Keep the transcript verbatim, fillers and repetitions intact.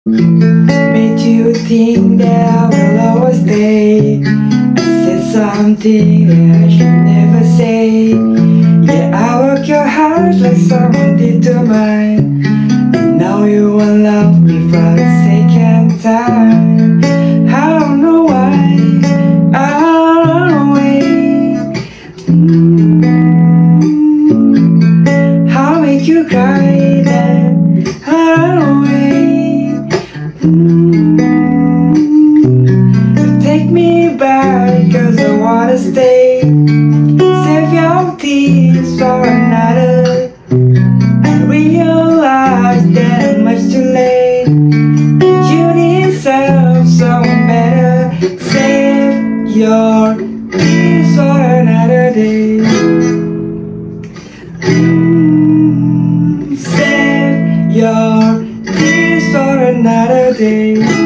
Made you think that I will always stay. I said something that I should never say. Yeah, I broke your heart like someone did to mine. And now you won't love me for the second time. I don't know why I run away. mm-hmm. I'll make you cry then I run away. mm-hmm. Take me back cause I wanna stay. Save your tears for another. I realize that I'm much too late. You deserve someone better. Save your tears for another day. mm, Save your tears for another day.